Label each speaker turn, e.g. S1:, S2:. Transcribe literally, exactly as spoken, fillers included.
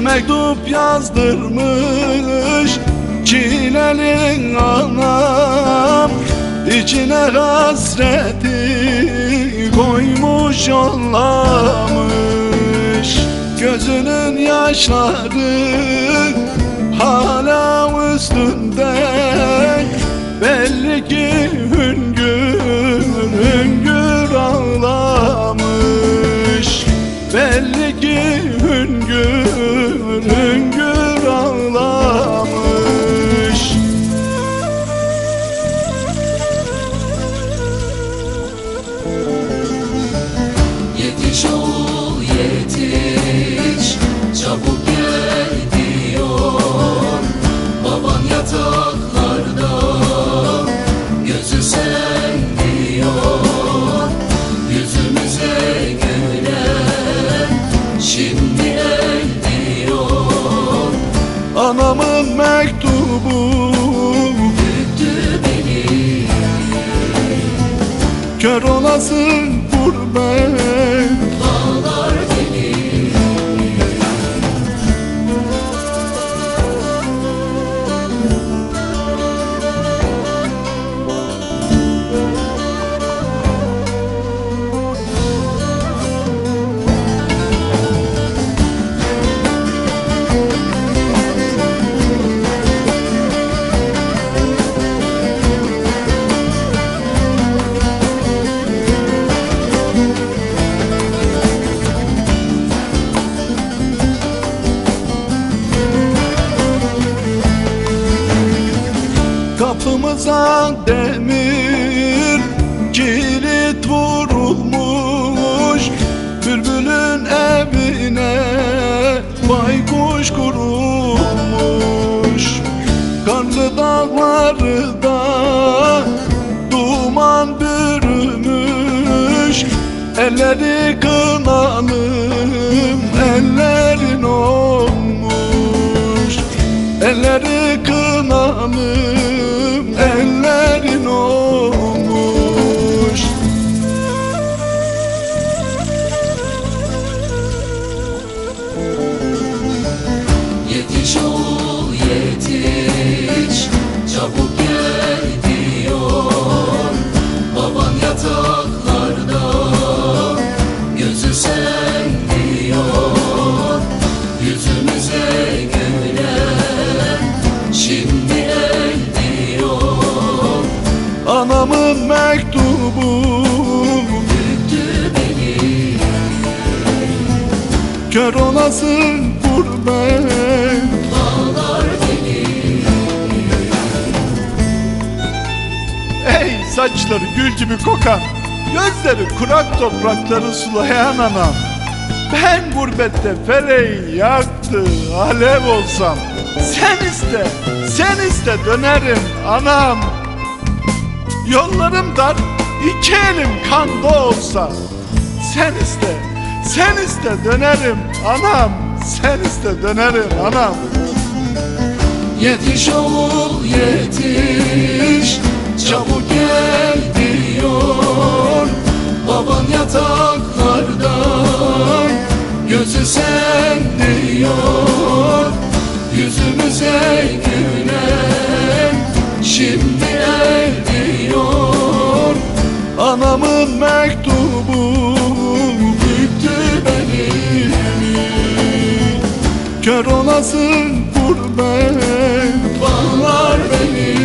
S1: mektup yazdırmış çilelin anam, İçine hasreti koymuş yollamış. Gözünün yaşları hala üstünde, belli ki hüngür hüngür ağlamış. Belli ki hüngür hüngür ağlamış.
S2: Yetiş oğul yetiş, çabuk gel diyor. Baban yataklarda, gözü sen diyor. Yüzümüze gülen şimdi el diyor.
S1: Anamın mektubu
S2: Büktü beni,
S1: kör olasın gurbet,
S2: bağlar beni.
S1: Kapımıza demir kilit vurulmuş, bülbülün evine baykuş kurulmuş. Karlı dağlarda duman bürümüş, elleri kınalım ellerin olmuş. Elleri kınalım ellerin olmuş.
S2: Yetiş oğul yetiş, çabuk gel diyor. Baban yataklarda, gözü sen diyor. Yüzümüze gülen şimdi el diyor.
S1: Anamın mektubu
S2: Büktü beni,
S1: kör olasın gurbet,
S2: bağlar beni.
S1: ey saçları gül gibi kokan, gözleri kurak toprakları sulayan anam. Ben gurbette feleği yaktı alev olsam, sen iste, sen iste dönerim anam. Yollarım dar, iki elim kanda olsa, sen iste, sen iste dönerim anam. Sen iste dönerim anam.
S2: Yetiş oğul yetiş, çabuk gel diyor. Baban yataklarda, gözü sen diyor. Yüzümüze gülen şimdi el diyor.
S1: Anamın mektubu büktü beni, kör olasın gurbet,
S2: Bağlar beni.